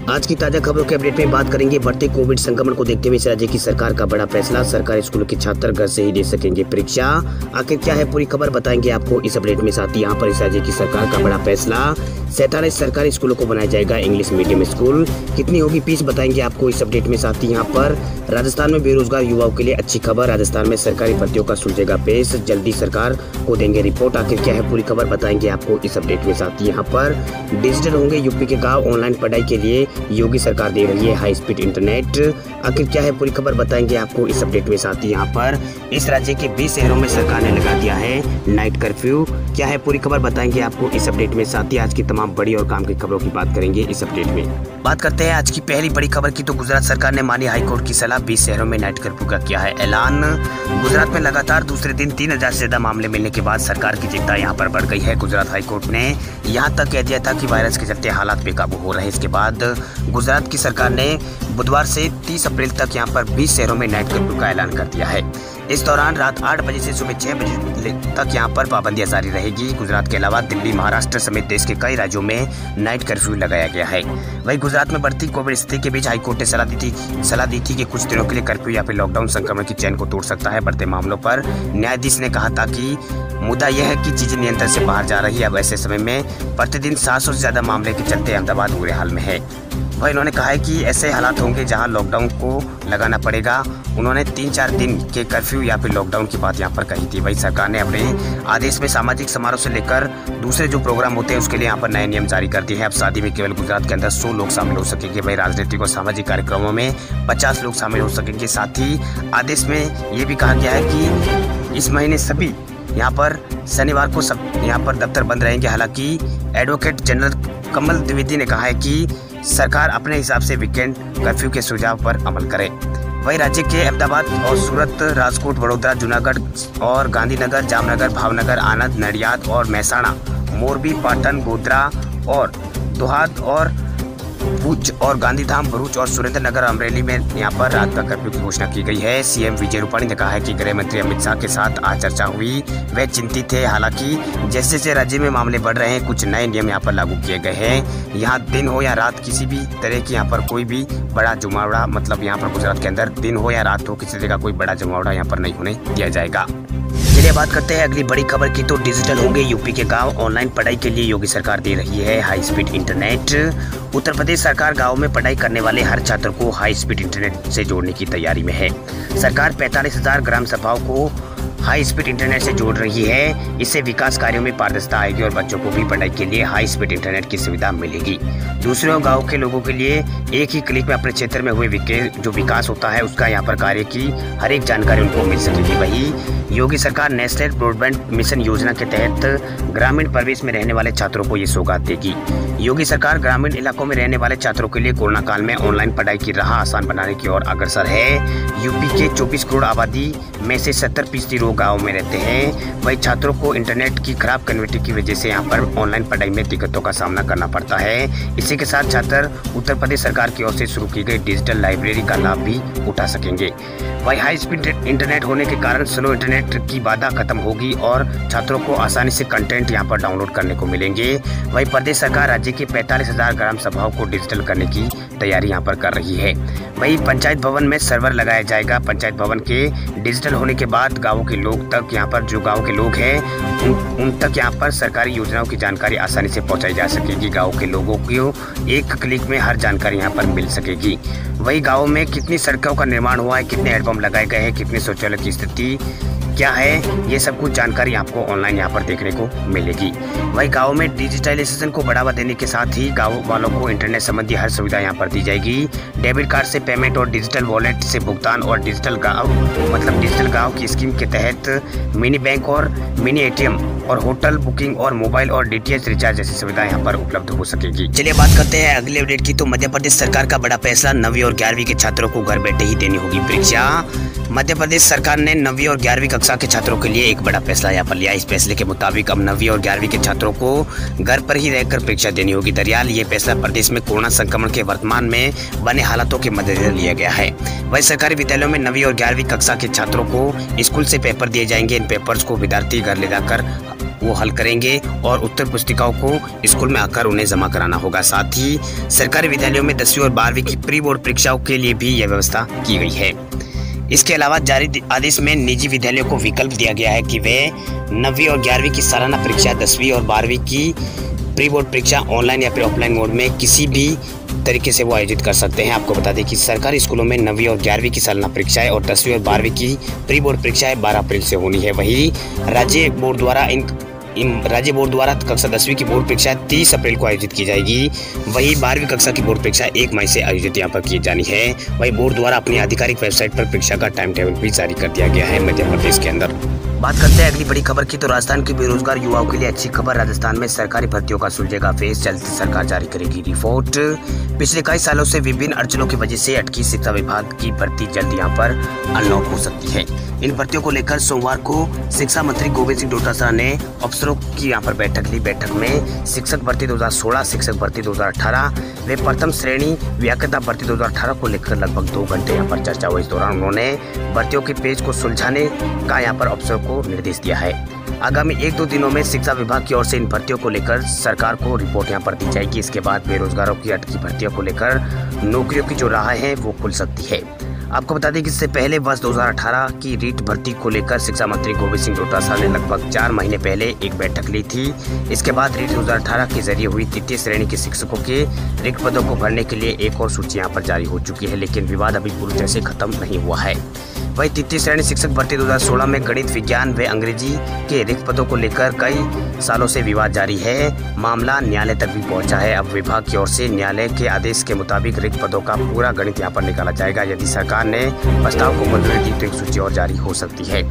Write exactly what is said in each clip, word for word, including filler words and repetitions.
आज की ताजा खबरों के अपडेट में बात करेंगे। बढ़ते कोविड संक्रमण को देखते हुए इस राज्य की सरकार का बड़ा फैसला, सरकारी स्कूलों के छात्र घर से ही दे सकेंगे परीक्षा। आखिर क्या है पूरी खबर बताएंगे आपको इस अपडेट में। साथ ही यहाँ पर इस राज्य की सरकार का बड़ा फैसला, सैंतालीस सरकारी स्कूलों को बनाया जाएगा इंग्लिश मीडियम स्कूल। कितनी होगी फीस बताएंगे आपको इस अपडेट में। साथ ही यहाँ पर राजस्थान में बेरोजगार युवाओं के लिए अच्छी खबर, राजस्थान में सरकारी भर्तियों का सुलझेगा पेश, जल्दी सरकार को देंगे रिपोर्ट। आखिर क्या है पूरी खबर बताएंगे आपको इस अपडेट में। साथ ही यहाँ पर डिजिटल होंगे यूपी के गाँव, ऑनलाइन पढ़ाई के लिए योगी सरकार दे रही है हाई स्पीड इंटरनेट। आखिर क्या है पूरी खबर बताएंगे आपको इस अपडेट में। साथ ही यहाँ पर इस राज्य के बीस शहरों में सरकार ने लगा दिया है नाइट कर्फ्यू। क्या है पूरी खबर बताएंगे आपको इस अपडेट में। साथ ही आज की तमाम बड़ी और काम की खबरों की बात करेंगे इस अपडेट में। बात करते हैं आज की पहली बड़ी खबर की, तो गुजरात सरकार ने मानी हाईकोर्ट की सलाह, बीस शहरों में नाइट कर्फ्यू का किया है ऐलान। गुजरात में लगातार दूसरे दिन तीन हजार से ज्यादा मामले मिलने के बाद सरकार की चिंता यहाँ पर बढ़ गई है। गुजरात हाईकोर्ट ने यहाँ तक कह दिया था कि वायरस के चलते हालात बेकाबू हो रहे हैं। इसके बाद गुजरात की सरकार ने बुधवार से तीस अप्रैल तक यहाँ पर बीस शहरों में नाइट कर्फ्यू का ऐलान कर दिया है। इस दौरान रात आठ बजे से सुबह छह बजे तक यहाँ पर पाबंदियां जारी रहेगी। गुजरात के अलावा दिल्ली, महाराष्ट्र समेत देश के कई राज्यों में नाइट कर्फ्यू लगाया गया है। वहीं गुजरात में बढ़ती कोविड स्थिति के बीच हाईकोर्ट ने सलाह दी थी सलाह दी थी कि कुछ दिनों के लिए कर्फ्यू या फिर लॉकडाउन संक्रमण की चैन को तोड़ सकता है। बढ़ते मामलों पर न्यायाधीश ने कहा था कि मुद्दा यह है कि चीजें नियंत्रण से बाहर जा रही है। अब ऐसे समय में प्रतिदिन सात सौ से ज्यादा मामले के चलते अहमदाबाद बुरे हाल में है। वह इन्होंने कहा है कि ऐसे हालात होंगे जहां लॉकडाउन को लगाना पड़ेगा। उन्होंने तीन चार दिन के कर्फ्यू या फिर लॉकडाउन की बात यहां पर कही थी। वही सरकार ने अपने आदेश में सामाजिक समारोह से लेकर दूसरे जो प्रोग्राम होते हैं उसके लिए यहां पर नए नियम जारी कर दिए हैं। अब शादी में केवल गुजरात के अंदर सौ लोग शामिल हो सकेंगे। वही राजनीतिक और सामाजिक कार्यक्रमों में पचास लोग शामिल हो सकेंगे। साथ ही आदेश में ये भी कहा गया है कि इस महीने सभी यहाँ पर शनिवार को सब यहाँ पर दफ्तर बंद रहेंगे। हालांकि एडवोकेट जनरल कमल द्विवेदी ने कहा है कि सरकार अपने हिसाब से वीकेंड कर्फ्यू के सुझाव पर अमल करे। वही राज्य के अहमदाबाद और सूरत, राजकोट, वडोदरा, जूनागढ़ और गांधीनगर, जामनगर, भावनगर, आनंद, नडियाद और महसाणा, मोरबी, पाटन, गोधरा और दोहाद और भुज और गांधीधाम, भरूच और सुरेंद्रनगर, अमरेली में यहाँ पर रात का कर्फ्यू की घोषणा की गई है। सीएम विजय रूपाणी ने कहा है कि गृह मंत्री अमित शाह के साथ आज चर्चा हुई, वे चिंतित थे। हालांकि जैसे जैसे राज्य में मामले बढ़ रहे हैं कुछ नए नियम यहाँ पर लागू किए गए हैं। यहाँ दिन हो या रात किसी भी तरह की यहाँ पर कोई भी बड़ा जमावड़ा, मतलब यहाँ पर गुजरात के अंदर दिन हो या रात हो किसी तरह का कोई बड़ा जमावड़ा यहाँ पर नहीं होने दिया जाएगा। चलिए बात करते हैं अगली बड़ी खबर की, तो डिजिटल होंगे यूपी के गांव, ऑनलाइन पढ़ाई के लिए योगी सरकार दे रही है high speed internet. Uttar Pradesh सरकार गांव में पढ़ाई करने वाले हर छात्र को हाई स्पीड इंटरनेट से जोड़ने की तैयारी में है। सरकार पैंतालीस हजार ग्राम सभाओं को हाई स्पीड इंटरनेट से जोड़ रही है। इससे विकास कार्यों में पारदर्शिता आएगी और बच्चों को भी पढ़ाई के लिए हाई स्पीड इंटरनेट की सुविधा मिलेगी। दूसरे गांव के लोगों के लिए एक ही क्लिक में अपने क्षेत्र में हुए जो विकास होता है उसका यहाँ पर कार्य की हर एक जानकारी उनको मिल सकेगी। वही योगी सरकार नेशनल ब्रॉडबैंड मिशन योजना के तहत ग्रामीण परिवेश में रहने वाले छात्रों को ये सौगात देगी। योगी सरकार ग्रामीण इलाकों में रहने वाले छात्रों के लिए कोरोना काल में ऑनलाइन पढ़ाई की राह आसान बनाने की ओर अग्रसर है। यूपी के चौबीस करोड़ आबादी में से सत्तर फीसदी लोग गाँव में रहते हैं। वही छात्रों को इंटरनेट की खराब कनेक्टिविटी की वजह से यहाँ पर ऑनलाइन पढ़ाई में दिक्कतों का सामना करना पड़ता है। इसी के साथ छात्र उत्तर प्रदेश सरकार की ओर से शुरू की गई डिजिटल लाइब्रेरी का लाभ भी उठा सकेंगे। वही हाई स्पीड इंटरनेट होने के कारण स्लो इंटरनेट की बाधा खत्म होगी और छात्रों को आसानी से कंटेंट यहाँ पर डाउनलोड करने को मिलेंगे। वही प्रदेश सरकार राज्य के पैंतालीस हजार ग्राम सभाओं को डिजिटल करने की तैयारी यहाँ पर कर रही है। वही पंचायत भवन में सर्वर लगाया जाएगा। पंचायत भवन के डिजिटल होने के बाद गाँव के लोग तक यहाँ पर जो गाँव के लोग हैं उन, उन तक यहाँ पर सरकारी योजनाओं की जानकारी आसानी से पहुँचाई जा सकेगी। गाँव के लोगों को एक क्लिक में हर जानकारी यहाँ पर मिल सकेगी। वही गाँव में कितनी सड़कों का निर्माण हुआ है, कितने हैंडपंप लगाए गए हैं, कितने शौचालय की स्थिति क्या है, ये सब कुछ जानकारी आपको ऑनलाइन यहाँ पर देखने को मिलेगी। वही गाँव में डिजिटलाइजेशन को बढ़ावा देने के साथ ही गाँव वालों को इंटरनेट संबंधी हर सुविधा यहाँ पर दी जाएगी। डेबिट कार्ड से पेमेंट और डिजिटल वॉलेट से भुगतान और डिजिटल गाँव मतलब डिजिटल गाँव की स्कीम के तहत मिनी बैंक और मिनी एटीएम और होटल बुकिंग और मोबाइल और डीटीएच रिचार्ज जैसी सुविधा यहाँ पर उपलब्ध हो सकेगी। चलिए बात करते हैं अगले अपडेट की, तो मध्य प्रदेश सरकार का बड़ा फैसला, नवीं और ग्यारहवीं के छात्रों को घर बैठे ही देनी होगी परीक्षा। मध्य प्रदेश सरकार ने नवीं और ग्यारहवीं कक्षा के छात्रों के लिए एक बड़ा फैसला यहाँ पर लिया। इस फैसले के मुताबिक अब नवीं और ग्यारहवीं के छात्रों को घर पर ही रहकर परीक्षा देनी होगी। दरअसल ये फैसला प्रदेश में कोरोना संक्रमण के वर्तमान में बने हालातों के मद्देनजर लिया गया है। वही सरकारी विद्यालयों में नवीं और ग्यारहवीं कक्षा के छात्रों को स्कूल से पेपर दिए जाएंगे। इन पेपर्स को विद्यार्थी घर ले जाकर वो हल करेंगे और उत्तर पुस्तिकाओं को स्कूल में आकर उन्हें जमा कराना होगा। साथ ही सरकारी विद्यालयों में दसवीं और बारहवीं की प्री बोर्ड परीक्षाओं के लिए भी यह व्यवस्था की गई है। इसके अलावा जारी आदेश में निजी विद्यालयों को विकल्प दिया गया है कि वे नवीं और ग्यारहवीं की सालाना परीक्षा, दसवीं और बारहवीं की प्री बोर्ड परीक्षा ऑनलाइन या फिर ऑफलाइन मोड में किसी भी तरीके से वो आयोजित कर सकते हैं। आपको बता दें कि सरकारी स्कूलों में नवीं और ग्यारहवीं की सालाना परीक्षाएं और दसवीं और बारहवीं की प्री बोर्ड परीक्षाएं बारह अप्रैल से होनी है। वहीं राज्य बोर्ड द्वारा इन इन राज्य बोर्ड द्वारा कक्षा दसवीं की बोर्ड परीक्षा तीस अप्रैल को आयोजित की जाएगी। वहीं बारहवीं कक्षा की बोर्ड परीक्षा एक मई से आयोजित यहाँ पर की जानी है। वहीं बोर्ड द्वारा अपनी आधिकारिक वेबसाइट पर परीक्षा का टाइम टेबल भी जारी कर दिया गया है मध्य प्रदेश के अंदर। बात करते हैं अगली बड़ी खबर की, तो राजस्थान के बेरोजगार युवाओं के लिए अच्छी खबर। राजस्थान में सरकारी भर्तियों का सुलझेगा फेस, जल्द सरकार जारी करेगी रिपोर्ट। पिछले कई सालों से विभिन्न अड़चनों की वजह से अटकी शिक्षा विभाग की भर्ती जल्द यहाँ पर अनलॉक हो सकती है। इन भर्तियों को लेकर सोमवार को शिक्षा मंत्री गोविंद सिंह डोटासरा ने अफसरों की यहाँ पर बैठक ली। बैठक में शिक्षक भर्ती दो हजार सोलह, शिक्षक भर्ती दो हजार अठारह व प्रथम श्रेणी व्याख्याता भर्ती दो हजार अठारह को लेकर लगभग दो घंटे यहाँ पर चर्चा हुई। इस दौरान उन्होंने भर्तियों के पेज को सुलझाने का यहाँ पर अफसरों को निर्देश दिया है। आगामी एक दो दिनों में शिक्षा विभाग की ओर से इन भर्तियों को लेकर सरकार को रिपोर्ट यहाँ पर दी जाएगी। इसके बाद बेरोजगारों की अटकी भर्तियों को लेकर नौकरियों की जो राह है वो खुल सकती है। आपको बता दें कि इससे पहले वर्ष दो हजार अठारह की रीट भर्ती को लेकर शिक्षा मंत्री गोविंद सिंह डोटासरा ने लगभग चार महीने पहले एक बैठक ली थी। इसके बाद रीट दो हजार अठारह के जरिए हुई तृतीय श्रेणी के शिक्षकों के रिक्त पदों को भरने के लिए एक और सूची यहाँ पर जारी हो चुकी है, लेकिन विवाद अभी पूरी तरह से खत्म नहीं हुआ है। वहीं तृतीय श्रेणी शिक्षक भर्ती दो हजार सोलह में गणित, विज्ञान व अंग्रेजी के रिक्त पदों को लेकर कई सालों से विवाद जारी है। मामला न्यायालय तक भी पहुंचा है। अब विभाग की ओर से न्यायालय के आदेश के मुताबिक रिक्त पदों का पूरा गणित यहाँ पर निकाला जाएगा। यदि सरकार ने प्रस्ताव को मंजूरी दी तो एक सूची और जारी हो सकती है।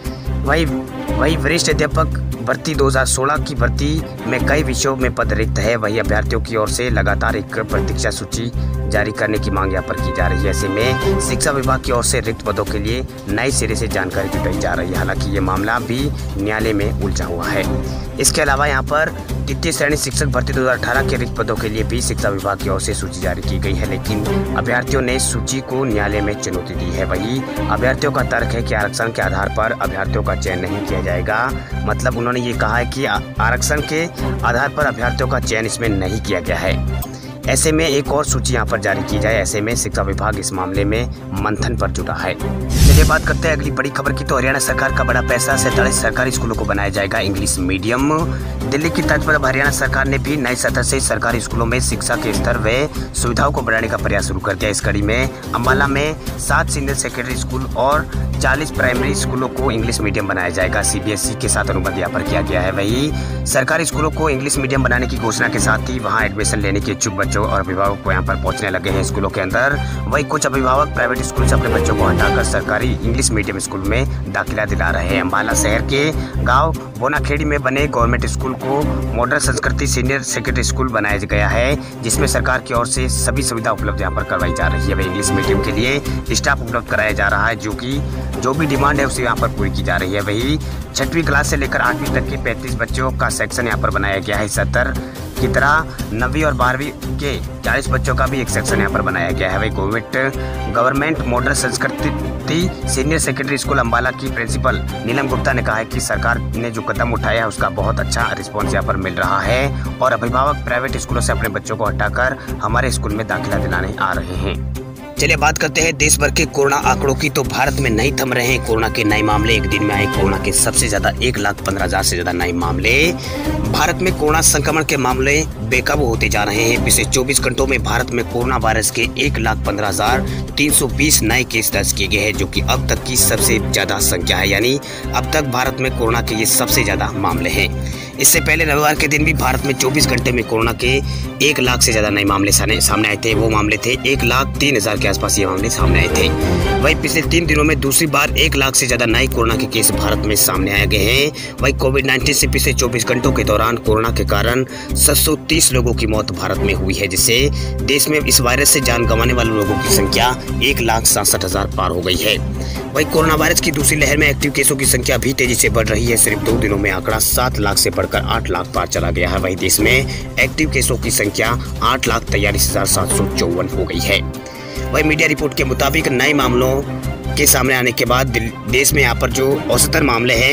वही वही वरिष्ठ अध्यापक भर्ती दो हजार सोलह की भर्ती में कई विषयों में पद रिक्त है। वही अभ्यर्थियों की ओर से लगातार एक प्रतीक्षा सूची जारी करने की मांग यहाँ पर की जा रही है। ऐसे में शिक्षा विभाग की ओर से रिक्त पदों के लिए नए सिरे से जानकारी जुटाई जा रही है। हालांकि ये मामला भी न्यायालय में उलझा हुआ है। इसके अलावा यहाँ पर तृतीय श्रेणी शिक्षक भर्ती दो हजार अठारह के रिक्त पदों के लिए भी शिक्षा विभाग की ओर से सूची जारी की गई है, लेकिन अभ्यर्थियों ने सूची को न्यायालय में चुनौती दी है। वही अभ्यर्थियों का तर्क है कि आरक्षण के आधार पर अभ्यर्थियों का चयन नहीं किया जाएगा। मतलब उन्होंने ये कहा है कि आरक्षण के आधार पर अभ्यर्थियों का चयन इसमें नहीं किया गया है। ऐसे में एक और सूची यहाँ पर जारी की जाए। ऐसे में शिक्षा विभाग इस मामले में मंथन पर जुटा है। चलिए बात करते हैं अगली बड़ी खबर की, तो हरियाणा सरकार का बड़ा फैसला, सैंतालीस सरकारी स्कूलों को बनाया जाएगा इंग्लिश मीडियम। दिल्ली की तर्ज पर अब हरियाणा सरकार ने भी नए सत्र से सरकारी स्कूलों में शिक्षा के स्तर व सुविधाओं को बढ़ाने का प्रयास शुरू कर दिया। इस कड़ी में अम्बाला में सात सीनियर सेकेंडरी स्कूल और चालीस प्राइमरी स्कूलों को इंग्लिश मीडियम बनाया जाएगा। सीबीएसई के साथ अनुबंध यहाँ पर किया गया है। वही सरकारी स्कूलों को इंग्लिश मीडियम बनाने की घोषणा के साथ ही वहाँ एडमिशन लेने के इच्छुक बच्चों और अभिभावक को यहाँ पर पहुँचने लगे हैं स्कूलों के अंदर। वही कुछ अभिभावक प्राइवेट स्कूल से अपने बच्चों को हटाकर सरकारी इंग्लिश मीडियम स्कूल में दाखिला दिला रहे हैं। अम्बाला शहर के गाँव बोनाखेड़ी में बने गवर्नमेंट स्कूल को modern Sanskriti senior secondary school बनाया गया है, जिसमें सरकार की ओर से सभी सुविधा उपलब्ध यहाँ पर करवाई जा रही है। वही इंग्लिश मीडियम के लिए स्टाफ उपलब्ध कराया जा रहा है, जो कि जो भी डिमांड है उसे यहाँ पर पूरी की जा रही है। वही छठवीं क्लास से लेकर आठवीं तक के पैंतीस बच्चों का सेक्शन यहाँ पर बनाया गया है। सत्तर की तरह नवीं और बारहवीं के चालीस बच्चों का भी एक सेक्शन यहाँ पर बनाया गया है। वही government government modern Sanskriti senior secondary school Ambala की प्रिंसिपल नीलम गुप्ता ने कहा है कि सरकार ने जो कदम उठाया है उसका बहुत अच्छा रिस्पॉन्स यहाँ पर मिल रहा है और अभिभावक प्राइवेट स्कूलों से अपने बच्चों को हटाकर हमारे स्कूल में दाखिला दिलाने आ रहे हैं। चलिए बात करते हैं देश भर के कोरोना आंकड़ों की, तो भारत में नहीं थम रहे हैं कोरोना के नए मामले। एक दिन में आए कोरोना के सबसे ज्यादा एक लाख पंद्रह हजार से ज्यादा नए मामले। भारत में कोरोना संक्रमण के मामले बेकाबू होते जा रहे हैं। पिछले चौबीस घंटों में भारत में कोरोना वायरस के एक लाख पंद्रह हजार तीन सौ बीस नए केस दर्ज किए गए हैं, जो कि अब तक की सबसे ज्यादा संख्या है। यानी अब तक भारत में कोरोना के ये सबसे ज्यादा मामले हैं। इससे पहले रविवार के दिन भी भारत में चौबीस घंटे में कोरोना के एक लाख से ज्यादा नए मामले सामने आए थे। वो मामले थे एक लाख तीन हजार के आसपास ये मामले सामने आए थे। वहीं पिछले तीन दिनों में दूसरी बार एक लाख से ज्यादा नए कोरोना के केस भारत में सामने आए गए हैं। वहीं कोविड नाइन्टीन से पिछले चौबीस घंटों के दौरान कोरोना के कारण सात सौ तीस लोगों की मौत भारत में हुई है, जिससे देश में इस वायरस से जान गंवाने वाले लोगों की संख्या एक लाख सड़सठ हजार पार हो गई है। वहीं कोरोना वायरस की दूसरी लहर में एक्टिव केसों की संख्या भी तेजी से बढ़ रही है। सिर्फ दो दिनों में आंकड़ा सात लाख से बढ़कर आठ लाख पार चला गया है। वहीं देश में एक्टिव केसों की संख्या आठ लाख तैयालीस हजार सात सौ चौवन हो गई है। वहीं मीडिया रिपोर्ट के मुताबिक नए मामलों के सामने आने के बाद देश में यहाँ पर जो औसतन मामले हैं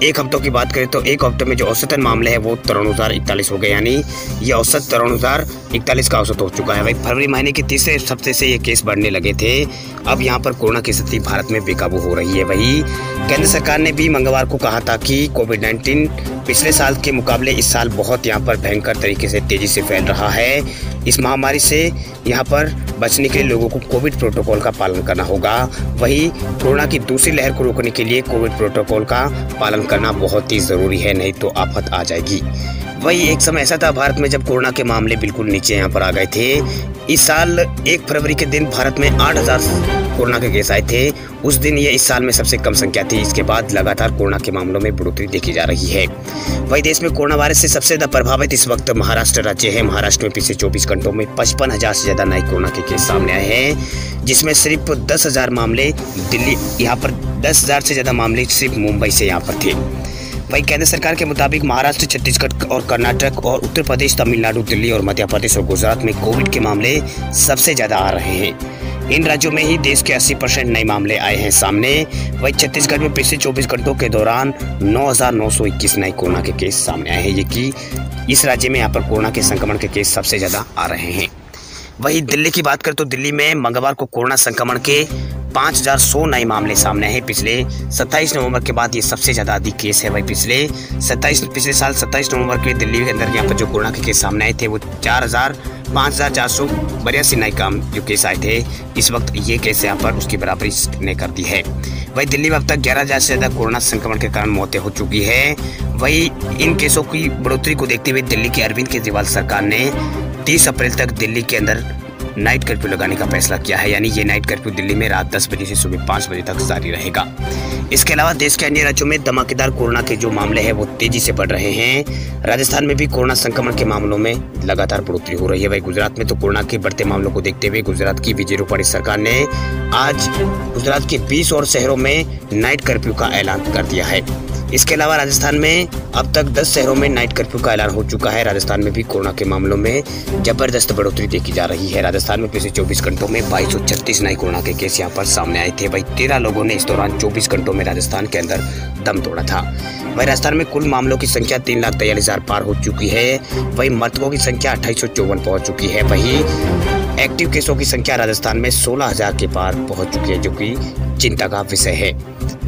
एक हफ्तों की बात करें तो एक हफ्ते में जो औसतन मामले हैं वो तिरानवे हज़ार इकतालीस हो गए, यानी ये औसत तिरानवे हज़ार इकतालीस का औसत हो चुका है। भाई फरवरी महीने के तीसरे हफ्ते से ये केस बढ़ने लगे थे। अब यहाँ पर कोरोना की स्थिति भारत में बेकाबू हो रही है। वही केंद्र सरकार ने भी मंगलवार को कहा था कि कोविड नाइन्टीन पिछले साल के मुकाबले इस साल बहुत यहाँ पर भयंकर तरीके से तेजी से फैल रहा है। इस महामारी से यहाँ पर बचने के लिए लोगों को कोविड प्रोटोकॉल का पालन करना होगा। वही कोरोना की दूसरी लहर को रोकने के लिए कोविड प्रोटोकॉल का पालन करना बहुत ही ज़रूरी है, नहीं तो आफत आ जाएगी। वही एक समय ऐसा था भारत में जब कोरोना के मामले बिल्कुल नीचे यहाँ पर आ गए थे। इस साल एक फरवरी के दिन भारत में आठ हज़ार कोरोना के केस आए थे। उस दिन ये इस साल में सबसे कम संख्या थी। इसके बाद लगातार कोरोना के मामलों में बढ़ोतरी देखी जा रही है। वही देश में कोरोना वायरस से सबसे ज्यादा प्रभावित इस वक्त महाराष्ट्र राज्य है। महाराष्ट्र में पिछले चौबीस घंटों में पचपन हजार से ज्यादा नए कोरोना के केस सामने आए हैं, जिसमें सिर्फ दस हजार मामले दिल्ली यहाँ पर दस हजार से ज्यादा मामले सिर्फ मुंबई से यहाँ पर थे। वहीं केंद्र सरकार के मुताबिक महाराष्ट्र, छत्तीसगढ़ और कर्नाटक और उत्तर प्रदेश, तमिलनाडु, दिल्ली और मध्य प्रदेश और गुजरात में कोविड के मामले सबसे ज्यादा आ रहे हैं। इन राज्यों में ही देश के अस्सी परसेंट नए मामले आए हैं सामने। वहीं छत्तीसगढ़ में पिछले चौबीस घंटों के दौरान नौ हजार नौ सौ इक्कीस नए कोरोना के केस सामने आए हैं। ये कि इस राज्य में यहाँ पर कोरोना के संक्रमण के केस सबसे ज्यादा आ रहे हैं। वहीं दिल्ली की बात करें तो दिल्ली में मंगलवार को कोरोना संक्रमण के पाँच हज़ार सौ नए मामले सामने हैं। पिछले सत्ताईस नवंबर के बाद ये सबसे ज़्यादा अधिक केस है। वही पिछले सत्ताईस पिछले साल सत्ताईस नवंबर के दिल्ली के अंदर यहाँ पर जो कोरोना के केस सामने आए थे वो चार हज़ार पाँच हज़ार चार सौ बयासी नए काम जो केस आए थे। इस वक्त ये केस यहाँ पर उसकी बराबरी ने कर दी है। वही दिल्ली में अब तक ग्यारह हज़ार से ज़्यादा कोरोना संक्रमण के कारण मौतें हो चुकी है। वही इन केसों की बढ़ोतरी को देखते हुए दिल्ली की अरविंद केजरीवाल सरकार ने तीस अप्रैल तक दिल्ली के अंदर नाइट कर्फ्यू लगाने का फैसला किया है, यानी ये नाइट कर्फ्यू दिल्ली में रात दस बजे से सुबह पाँच बजे तक जारी रहेगा। इसके अलावा देश के अन्य राज्यों में धमाकेदार कोरोना के जो मामले हैं वो तेजी से बढ़ रहे हैं। राजस्थान में भी कोरोना संक्रमण के मामलों में लगातार बढ़ोतरी हो रही है। वही गुजरात में तो कोरोना के बढ़ते मामलों को देखते हुए गुजरात की विजय रूपाणी सरकार ने आज गुजरात के बीस और शहरों में नाइट कर्फ्यू का ऐलान कर दिया है। इसके अलावा राजस्थान में अब तक दस शहरों में नाइट कर्फ्यू का ऐलान हो चुका है। राजस्थान में भी कोरोना के मामलों में जबरदस्त बढ़ोतरी देखी जा रही है। राजस्थान में पिछले चौबीस घंटों में बाईस सौ छत्तीस नए कोरोना के केस यहाँ पर सामने आए थे। वही तेरह लोगों ने इस दौरान चौबीस घंटों में राजस्थान के अंदर दम तोड़ा था। वही राजस्थान में कुल मामलों की संख्या तीन लाख तैयलीस हजार पार हो चुकी है। वही मृतकों की संख्या अट्ठाईस सौ चौवन पहुँच चुकी है। वही एक्टिव केसों की संख्या राजस्थान में सोलह हजार के पार पहुँच चुकी है, जो कि चिंता का विषय है।